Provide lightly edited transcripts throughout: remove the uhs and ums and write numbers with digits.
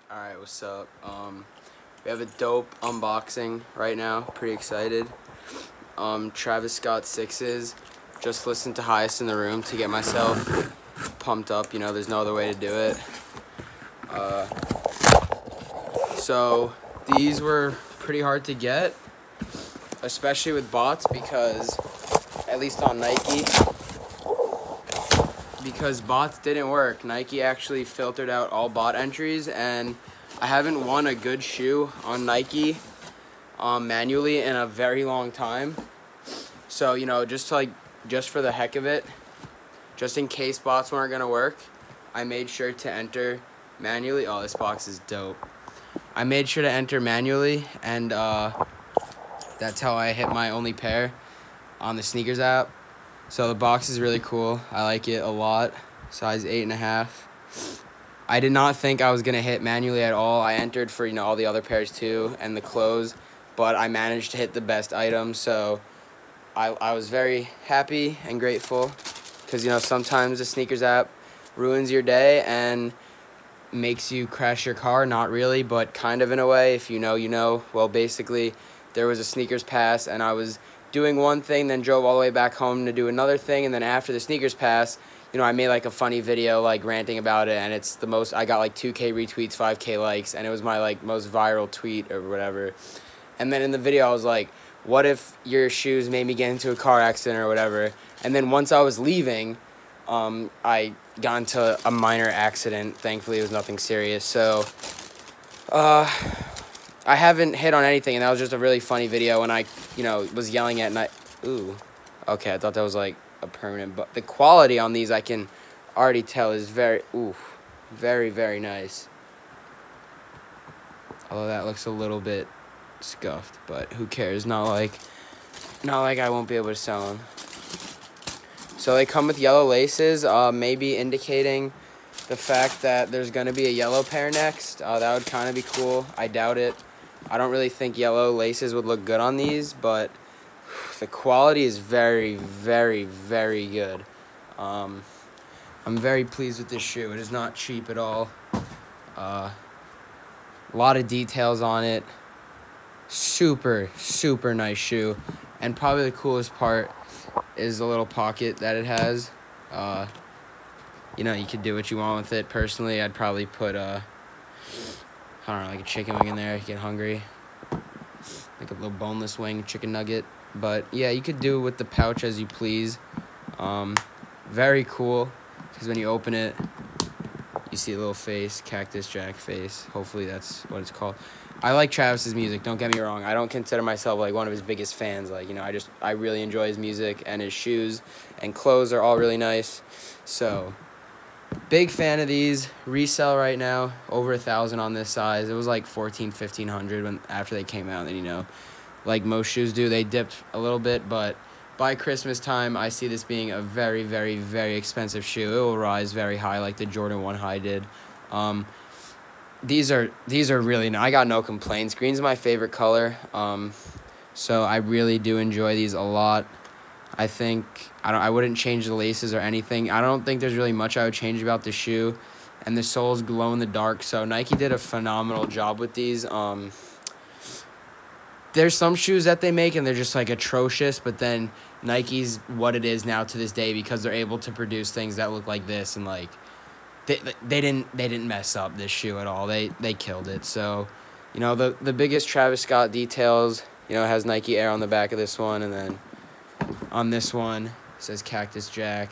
Alright, what's up? We have a dope unboxing right now. Pretty excited. Travis Scott 6s. Just listened to Highest in the Room to get myself pumped up. You know, there's no other way to do it. So these were pretty hard to get, especially with bots, because at least on Nike, because bots didn't work. Nike actually filtered out all bot entries, and I haven't won a good shoe on Nike manually in a very long time. So, you know, just for the heck of it, just in case bots weren't gonna work, I made sure to enter manually. Oh, this box is dope. I made sure to enter manually, and that's how I hit my only pair on the SNKRS app. So the box is really cool. I like it a lot. Size 8.5. I did not think I was gonna hit manually at all. I entered for, you know, all the other pairs too and the clothes, but I managed to hit the best item. So I was very happy and grateful, because, you know, sometimes the SNKRS app ruins your day and makes you crash your car. Not really, but kind of in a way. If you know, you know. Well, basically, there was a SNKRS pass, and I was doing one thing, then drove all the way back home to do another thing, and then after the SNKRS pass, you know, I made like a funny video like ranting about it, and it's the most, I got like 2K retweets, 5K likes, and it was my like most viral tweet or whatever. And then in the video I was like, what if your shoes made me get into a car accident or whatever? And then once I was leaving, I got into a minor accident. Thankfully it was nothing serious. So I haven't hit on anything, and that was just a really funny video, and I, you know, was yelling at night. Ooh, okay, I thought that was like a permanent, but the quality on these I can already tell is very, very, very nice. Although that looks a little bit scuffed, but who cares? Not like I won't be able to sell them. So they come with yellow laces, maybe indicating the fact that there's gonna be a yellow pair next. That would kind of be cool. I doubt it. I don't really think yellow laces would look good on these, but the quality is very, very, very good. I'm very pleased with this shoe. It is not cheap at all. A lot of details on it. Super, super nice shoe. And probably the coolest part is the little pocket that it has. You know, you could do what you want with it. Personally, I'd probably put I don't know, like a chicken wing in there. You get hungry, like a little boneless wing, chicken nugget. But yeah, you could do with the pouch as you please. Very cool, because when you open it, you see a little face, Cactus Jack face. Hopefully that's what it's called. I like Travis's music, don't get me wrong. I don't consider myself like one of his biggest fans. Like, you know, I really enjoy his music, and his shoes and clothes are all really nice. So big fan of these. Resell right now, over 1,000 on this size. It was like 1,500 when after they came out. And, you know, like most shoes do, they dipped a little bit, but by Christmas time, I see this being a very, very, very expensive shoe. It will rise very high, like the Jordan 1 High did. These are really nice. I got no complaints. Green's my favorite color, so I really do enjoy these a lot. I think I wouldn't change the laces or anything. I don't think there's really much I would change about the shoe, and the sole's glow in the dark. So Nike did a phenomenal job with these. There's some shoes that they make and they're just like atrocious, but then Nike's what it is now to this day, because they're able to produce things that look like this, and like they didn't mess up this shoe at all. They killed it. So, you know, the biggest Travis Scott details, you know, it has Nike Air on the back of this one, and then on this one it says Cactus Jack.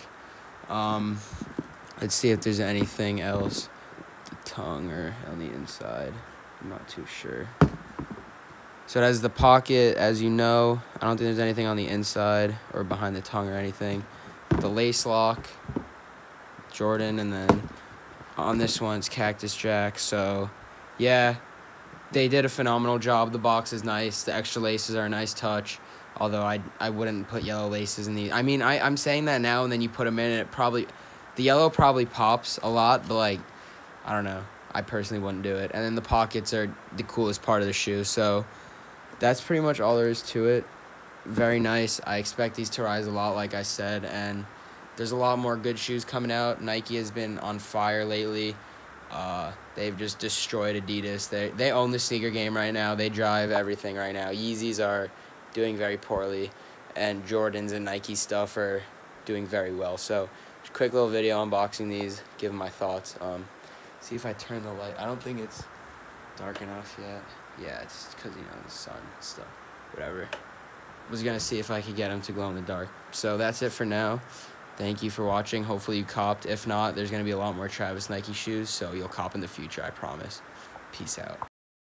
Let's see if there's anything else, the tongue or on the inside. I'm not too sure. So it has the pocket, as you know. I don't think there's anything on the inside or behind the tongue or anything. The lace lock, Jordan, and then on this one it's Cactus Jack. So yeah, they did a phenomenal job. The box is nice. The extra laces are a nice touch, although I wouldn't put yellow laces in these. I mean, I'm saying that now, and then you put them in, and the yellow probably pops a lot, but like, I don't know. I personally wouldn't do it. And then the pockets are the coolest part of the shoe. So that's pretty much all there is to it. Very nice. I expect these to rise a lot, like I said, and there's a lot more good shoes coming out. Nike has been on fire lately. They've just destroyed Adidas. They own the sneaker game right now. They drive everything right now. Yeezys are doing very poorly, and Jordans and Nike stuff are doing very well. So, just a quick little video unboxing these, give them my thoughts. See if I turn the light. I don't think it's dark enough yet. Yeah, it's because, you know, the sun stuff. Whatever. Was gonna see if I could get them to glow in the dark. So that's it for now. Thank you for watching. Hopefully you copped. If not, there's gonna be a lot more Travis Nike shoes, so you'll cop in the future, I promise. Peace out.